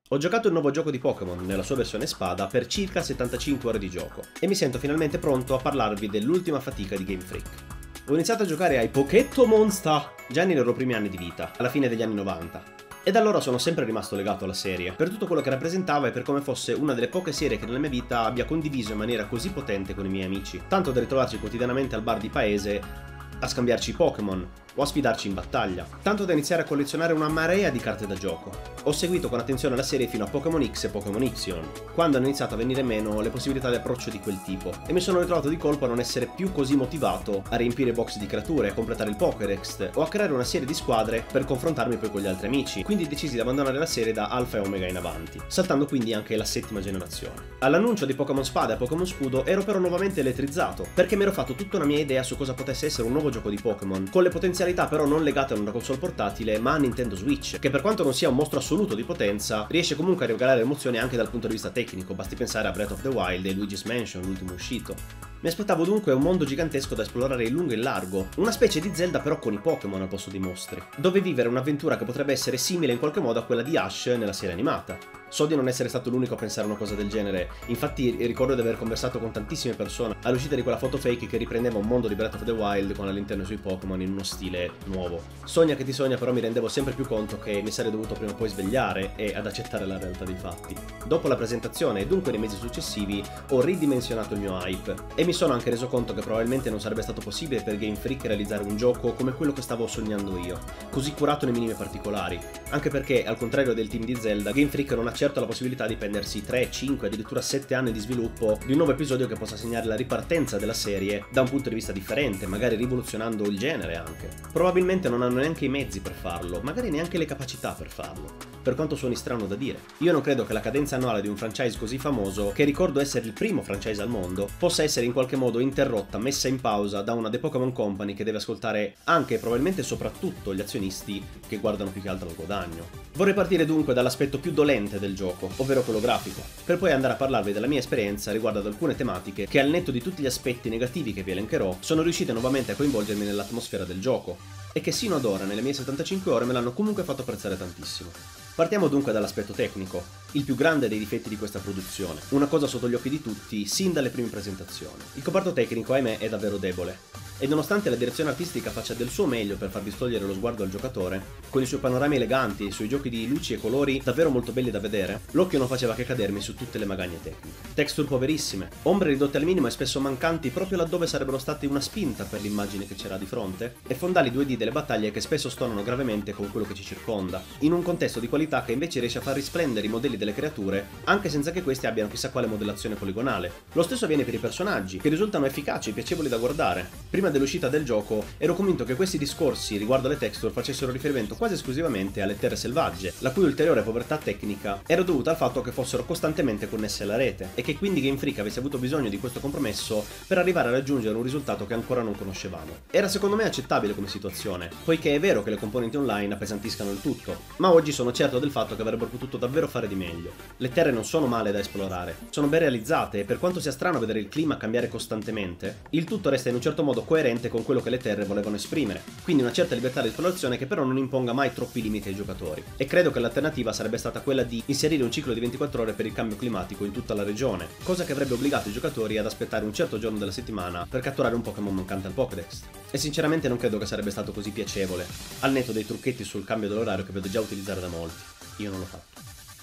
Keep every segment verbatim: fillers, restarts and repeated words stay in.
Ho giocato il nuovo gioco di Pokémon, nella sua versione spada, per circa settantacinque ore di gioco, e mi sento finalmente pronto a parlarvi dell'ultima fatica di Game Freak. Ho iniziato a giocare ai Pokémon Monster già nei loro primi anni di vita, alla fine degli anni novanta, e da allora sono sempre rimasto legato alla serie, per tutto quello che rappresentava e per come fosse una delle poche serie che nella mia vita abbia condiviso in maniera così potente con i miei amici, tanto da ritrovarci quotidianamente al bar di paese a scambiarci Pokémon o a sfidarci in battaglia, tanto da iniziare a collezionare una marea di carte da gioco. Ho seguito con attenzione la serie fino a Pokémon X e Pokémon Y, quando hanno iniziato a venire meno le possibilità di approccio di quel tipo, e mi sono ritrovato di colpo a non essere più così motivato a riempire box di creature, a completare il Pokédex o a creare una serie di squadre per confrontarmi poi con gli altri amici, quindi decisi di abbandonare la serie da Alpha e Omega in avanti, saltando quindi anche la settima generazione. All'annuncio di Pokémon Spada e Pokémon Scudo ero però nuovamente elettrizzato, perché mi ero fatto tutta una mia idea su cosa potesse essere un nuovo gioco di Pokémon, con le potenzialità però non legate a una console portatile ma a Nintendo Switch, che per quanto non sia un mostro assoluto di potenza, riesce comunque a regalare emozioni anche dal punto di vista tecnico, basti pensare a Breath of the Wild e Luigi's Mansion, l'ultimo uscito. Mi aspettavo dunque un mondo gigantesco da esplorare in lungo e in largo, una specie di Zelda però con i Pokémon al posto dei mostri, dove vivere un'avventura che potrebbe essere simile in qualche modo a quella di Ash nella serie animata. So di non essere stato l'unico a pensare una cosa del genere, infatti ricordo di aver conversato con tantissime persone all'uscita di quella foto fake che riprendeva un mondo di Breath of the Wild con all'interno sui Pokémon in uno stile nuovo. Sogna che ti sogna, però mi rendevo sempre più conto che mi sarei dovuto prima o poi svegliare e ad accettare la realtà dei fatti. Dopo la presentazione e dunque nei mesi successivi ho ridimensionato il mio hype e mi sono anche reso conto che probabilmente non sarebbe stato possibile per Game Freak realizzare un gioco come quello che stavo sognando io, così curato nei minimi particolari, anche perché al contrario del team di Zelda, Game Freak non ha certo la possibilità di prendersi tre, cinque, addirittura sette anni di sviluppo di un nuovo episodio che possa segnare la ripartenza della serie da un punto di vista differente, magari rivoluzionando il genere anche. Probabilmente non hanno neanche i mezzi per farlo, magari neanche le capacità per farlo, per quanto suoni strano da dire. Io non credo che la cadenza annuale di un franchise così famoso, che ricordo essere il primo franchise al mondo, possa essere in qualche modo interrotta, messa in pausa da una The Pokémon Company che deve ascoltare anche e probabilmente soprattutto gli azionisti che guardano più che altro al guadagno. Vorrei partire dunque dall'aspetto più dolente del gioco, ovvero quello grafico, per poi andare a parlarvi della mia esperienza riguardo ad alcune tematiche che, al netto di tutti gli aspetti negativi che vi elencherò, sono riuscite nuovamente a coinvolgermi nell'atmosfera del gioco, e che sino ad ora, nelle mie settantacinque ore, me l'hanno comunque fatto apprezzare tantissimo. Partiamo dunque dall'aspetto tecnico, il più grande dei difetti di questa produzione, una cosa sotto gli occhi di tutti sin dalle prime presentazioni. Il comparto tecnico, ahimè, è davvero debole, e nonostante la direzione artistica faccia del suo meglio per far distogliere lo sguardo al giocatore, con i suoi panorami eleganti e i suoi giochi di luci e colori davvero molto belli da vedere, l'occhio non faceva che cadermi su tutte le magagne tecniche. Texture poverissime, ombre ridotte al minimo e spesso mancanti proprio laddove sarebbero state una spinta per l'immagine che c'era di fronte, e fondali due D delle battaglie che spesso stonano gravemente con quello che ci circonda, in un contesto di qualità che invece riesce a far risplendere i modelli delle creature, anche senza che questi abbiano chissà quale modellazione poligonale. Lo stesso avviene per i personaggi, che risultano efficaci e piacevoli da guardare. Prima dell'uscita del gioco ero convinto che questi discorsi riguardo alle texture facessero riferimento quasi esclusivamente alle terre selvagge, la cui ulteriore povertà tecnica era dovuta al fatto che fossero costantemente connesse alla rete, e che quindi Game Freak avesse avuto bisogno di questo compromesso per arrivare a raggiungere un risultato che ancora non conoscevamo. Era secondo me accettabile come situazione, poiché è vero che le componenti online appesantiscano il tutto, ma oggi sono certo del fatto che avrebbero potuto davvero fare di meglio. Le terre non sono male da esplorare, sono ben realizzate, e per quanto sia strano vedere il clima cambiare costantemente, il tutto resta in un certo modo coerente con quello che le terre volevano esprimere, quindi una certa libertà di esplorazione che però non imponga mai troppi limiti ai giocatori. E credo che l'alternativa sarebbe stata quella di inserire un ciclo di ventiquattro ore per il cambio climatico in tutta la regione, cosa che avrebbe obbligato i giocatori ad aspettare un certo giorno della settimana per catturare un Pokémon mancante al Pokédex. E sinceramente non credo che sarebbe stato così piacevole, al netto dei trucchetti sul cambio dell'orario che vedo già utilizzare da molti. Io non l'ho fatto.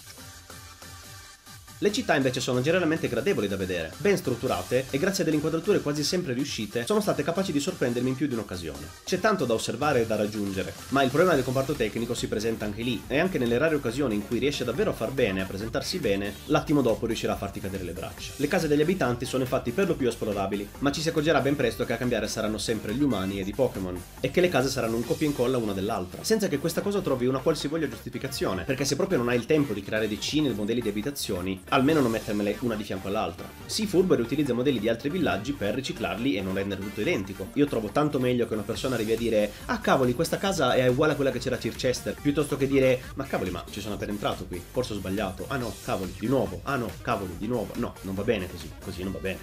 Le città invece sono generalmente gradevoli da vedere, ben strutturate, e grazie a delle inquadrature quasi sempre riuscite, sono state capaci di sorprendermi in più di un'occasione. C'è tanto da osservare e da raggiungere, ma il problema del comparto tecnico si presenta anche lì, e anche nelle rare occasioni in cui riesce davvero a far bene, a presentarsi bene, l'attimo dopo riuscirà a farti cadere le braccia. Le case degli abitanti sono infatti per lo più esplorabili, ma ci si accorgerà ben presto che a cambiare saranno sempre gli umani ed i Pokémon, e che le case saranno un copia e incolla una dell'altra, senza che questa cosa trovi una qualsivoglia giustificazione, perché se proprio non hai il tempo di creare decine di modelli di abitazioni, almeno non mettermele una di fianco all'altra. Sii furbo e riutilizza modelli di altri villaggi per riciclarli e non rendere tutto identico. Io trovo tanto meglio che una persona arrivi a dire ah cavoli, questa casa è uguale a quella che c'era a Chichester, piuttosto che dire ma cavoli, ma ci sono appena entrato qui, forse ho sbagliato, ah no, cavoli, di nuovo, ah no, cavoli, di nuovo, no, non va bene così, così non va bene.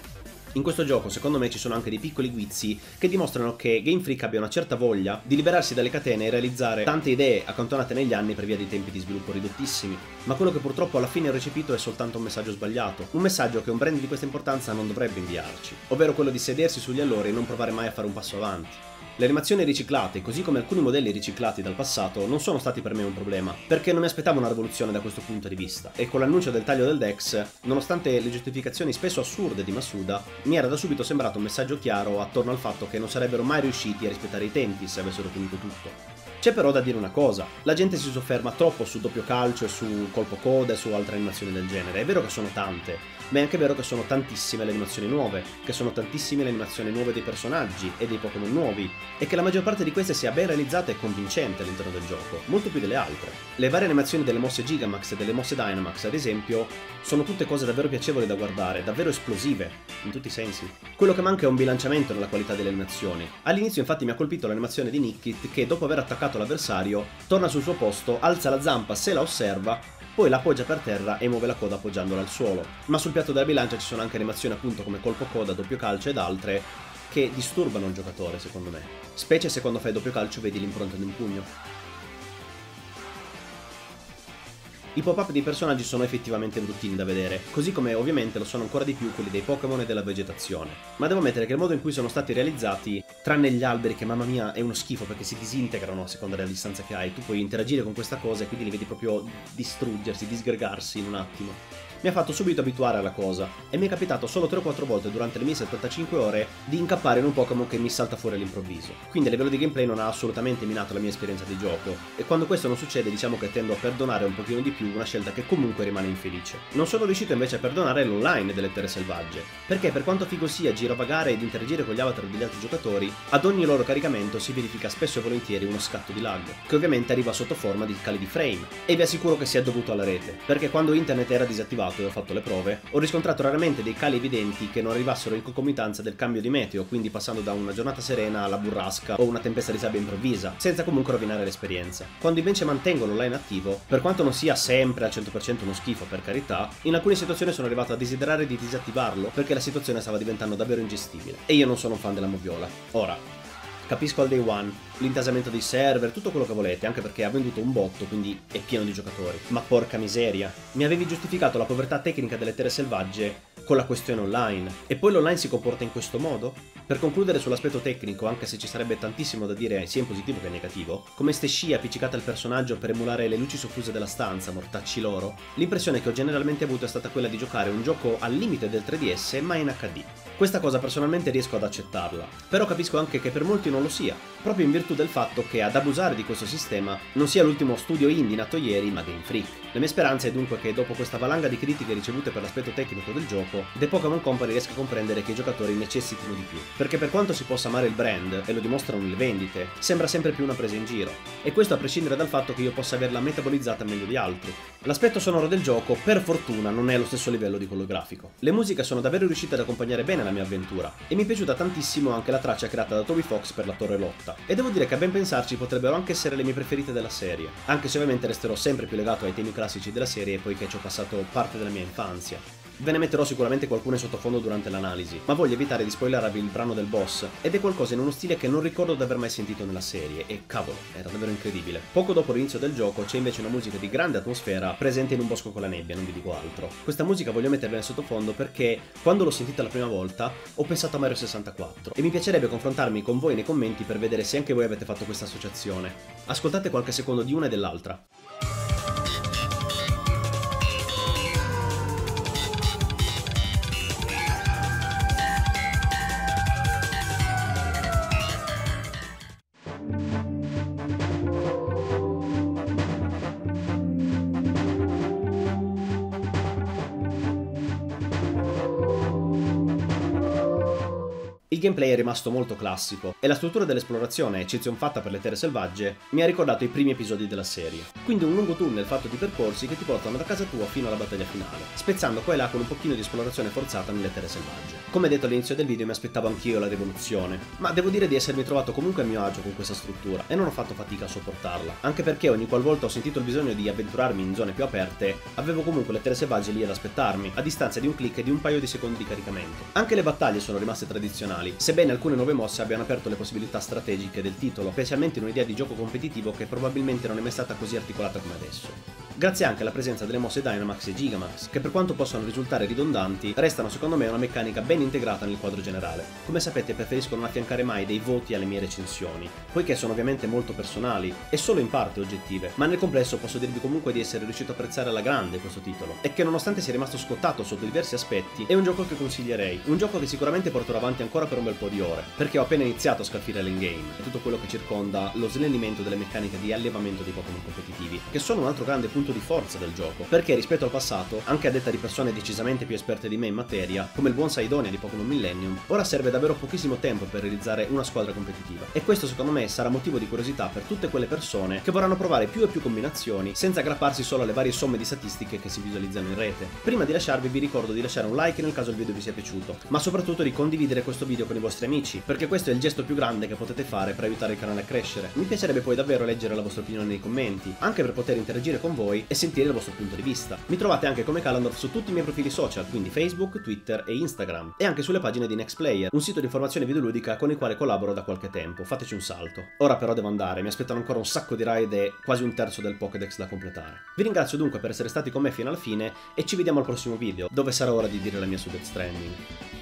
In questo gioco secondo me ci sono anche dei piccoli guizzi che dimostrano che Game Freak abbia una certa voglia di liberarsi dalle catene e realizzare tante idee accantonate negli anni per via dei tempi di sviluppo ridottissimi, ma quello che purtroppo alla fine ho recepito è soltanto un messaggio sbagliato, un messaggio che un brand di questa importanza non dovrebbe inviarci, ovvero quello di sedersi sugli allori e non provare mai a fare un passo avanti. Le animazioni riciclate, così come alcuni modelli riciclati dal passato, non sono stati per me un problema, perché non mi aspettavo una rivoluzione da questo punto di vista, e con l'annuncio del taglio del Dex, nonostante le giustificazioni spesso assurde di Masuda, mi era da subito sembrato un messaggio chiaro attorno al fatto che non sarebbero mai riusciti a rispettare i tempi se avessero tenuto tutto. C'è però da dire una cosa, la gente si sofferma troppo su doppio calcio e su colpo coda e su altre animazioni del genere, è vero che sono tante, ma è anche vero che sono tantissime le animazioni nuove, che sono tantissime le animazioni nuove dei personaggi e dei Pokémon nuovi, e che la maggior parte di queste sia ben realizzata e convincente all'interno del gioco, molto più delle altre. Le varie animazioni delle mosse Gigamax e delle mosse Dynamax, ad esempio, sono tutte cose davvero piacevoli da guardare, davvero esplosive, in tutti i sensi. Quello che manca è un bilanciamento nella qualità delle animazioni. All'inizio infatti mi ha colpito l'animazione di Nickit che, dopo aver attaccato l'avversario, torna sul suo posto, alza la zampa se la osserva, poi la appoggia per terra e muove la coda appoggiandola al suolo. Ma sul piatto della bilancia ci sono anche animazioni appunto come colpo coda, doppio calcio ed altre che disturbano il giocatore secondo me. Specie se quando fai doppio calcio vedi l'impronta di un pugno. I pop-up dei personaggi sono effettivamente bruttini da vedere, così come ovviamente lo sono ancora di più quelli dei Pokémon e della vegetazione. Ma devo ammettere che il modo in cui sono stati realizzati, tranne gli alberi che mamma mia è uno schifo perché si disintegrano a seconda della distanza che hai, tu puoi interagire con questa cosa e quindi li vedi proprio distruggersi, disgregarsi in un attimo. Mi ha fatto subito abituare alla cosa, e mi è capitato solo tre o quattro volte durante le mie settantacinque ore di incappare in un Pokémon che mi salta fuori all'improvviso. Quindi a livello di gameplay non ha assolutamente minato la mia esperienza di gioco, e quando questo non succede diciamo che tendo a perdonare un pochino di più una scelta che comunque rimane infelice. Non sono riuscito invece a perdonare l'online delle Terre Selvagge, perché per quanto figo sia girovagare ed interagire con gli avatar degli altri giocatori, ad ogni loro caricamento si verifica spesso e volentieri uno scatto di lag, che ovviamente arriva sotto forma di cali di frame, e vi assicuro che sia dovuto alla rete, perché quando internet era disattivato e ho fatto le prove, ho riscontrato raramente dei cali evidenti che non arrivassero in concomitanza del cambio di meteo, quindi passando da una giornata serena alla burrasca o una tempesta di sabbia improvvisa, senza comunque rovinare l'esperienza. Quando invece mantengo l'online attivo, per quanto non sia sempre al cento per cento uno schifo per carità, in alcune situazioni sono arrivato a desiderare di disattivarlo perché la situazione stava diventando davvero ingestibile. E io non sono un fan della moviola. Ora, capisco al day one, l'intasamento dei server, tutto quello che volete, anche perché ha venduto un botto, quindi è pieno di giocatori. Ma porca miseria, mi avevi giustificato la povertà tecnica delle Terre Selvagge con la questione online, e poi l'online si comporta in questo modo? Per concludere sull'aspetto tecnico, anche se ci sarebbe tantissimo da dire sia in positivo che in negativo, come ste scie appiccicate al personaggio per emulare le luci soffuse della stanza, mortacci loro, l'impressione che ho generalmente avuto è stata quella di giocare un gioco al limite del tre D S ma in acca di. Questa cosa personalmente riesco ad accettarla, però capisco anche che per molti non lo sia, proprio in virtù del fatto che ad abusare di questo sistema non sia l'ultimo studio indie nato ieri, ma Game Freak. La mia speranza è dunque che dopo questa valanga di critiche ricevute per l'aspetto tecnico del gioco, The Pokémon Company riesca a comprendere che i giocatori necessitino di più, perché per quanto si possa amare il brand, e lo dimostrano le vendite, sembra sempre più una presa in giro, e questo a prescindere dal fatto che io possa averla metabolizzata meglio di altri. L'aspetto sonoro del gioco, per fortuna, non è allo stesso livello di quello grafico. Le musiche sono davvero riuscite ad accompagnare bene la mia avventura, e mi è piaciuta tantissimo anche la traccia creata da Toby Fox per la Torre Lotta, e devo dire che a ben pensarci potrebbero anche essere le mie preferite della serie, anche se ovviamente resterò sempre più legato ai temi classici della serie poiché ci ho passato parte della mia infanzia. Ve ne metterò sicuramente qualcuno in sottofondo durante l'analisi, ma voglio evitare di spoilerarvi il brano del boss, ed è qualcosa in uno stile che non ricordo di aver mai sentito nella serie, e cavolo, era davvero incredibile. Poco dopo l'inizio del gioco c'è invece una musica di grande atmosfera presente in un bosco con la nebbia, non vi dico altro. Questa musica voglio metterla in sottofondo perché, quando l'ho sentita la prima volta, ho pensato a Mario sessantaquattro, e mi piacerebbe confrontarmi con voi nei commenti per vedere se anche voi avete fatto questa associazione. Ascoltate qualche secondo di una e dell'altra. Il gameplay è rimasto molto classico e la struttura dell'esplorazione, eccezion fatta per le terre selvagge, mi ha ricordato i primi episodi della serie. Quindi un lungo tunnel fatto di percorsi che ti portano da casa tua fino alla battaglia finale, spezzando qua e là con un pochino di esplorazione forzata nelle terre selvagge. Come detto all'inizio del video mi aspettavo anch'io la rivoluzione, ma devo dire di essermi trovato comunque a mio agio con questa struttura e non ho fatto fatica a sopportarla, anche perché ogni qualvolta ho sentito il bisogno di avventurarmi in zone più aperte, avevo comunque le terre selvagge lì ad aspettarmi, a distanza di un click e di un paio di secondi di caricamento. Anche le battaglie sono rimaste tradizionali, sebbene alcune nuove mosse abbiano aperto le possibilità strategiche del titolo, specialmente in un'idea di gioco competitivo che probabilmente non è mai stata così articolata come adesso. Grazie anche alla presenza delle mosse Dynamax e Gigamax, che per quanto possano risultare ridondanti, restano secondo me una meccanica ben integrata nel quadro generale. Come sapete preferisco non affiancare mai dei voti alle mie recensioni, poiché sono ovviamente molto personali e solo in parte oggettive, ma nel complesso posso dirvi comunque di essere riuscito a apprezzare alla grande questo titolo, e che nonostante sia rimasto scottato sotto diversi aspetti, è un gioco che consiglierei, un gioco che sicuramente porterò avanti ancora per un bel po' di ore, perché ho appena iniziato a scalfire l'endgame e tutto quello che circonda lo snellimento delle meccaniche di allevamento dei Pokémon competitivi, che sono un altro grande punto di forza del gioco, perché rispetto al passato, anche a detta di persone decisamente più esperte di me in materia, come il buon Saidonia di Pokémon Millennium, ora serve davvero pochissimo tempo per realizzare una squadra competitiva, e questo secondo me sarà motivo di curiosità per tutte quelle persone che vorranno provare più e più combinazioni senza aggrapparsi solo alle varie somme di statistiche che si visualizzano in rete. Prima di lasciarvi vi ricordo di lasciare un like nel caso il video vi sia piaciuto, ma soprattutto di condividere questo video con i vostri amici, perché questo è il gesto più grande che potete fare per aiutare il canale a crescere. Mi piacerebbe poi davvero leggere la vostra opinione nei commenti, anche per poter interagire con voi e sentire il vostro punto di vista. Mi trovate anche come Kalandorf su tutti i miei profili social, quindi Facebook, Twitter e Instagram, e anche sulle pagine di Nextplayer, un sito di informazione videoludica con il quale collaboro da qualche tempo. Fateci un salto. Ora però devo andare, mi aspettano ancora un sacco di raid e quasi un terzo del Pokédex da completare. Vi ringrazio dunque per essere stati con me fino alla fine e ci vediamo al prossimo video, dove sarà ora di dire la mia su Death Stranding.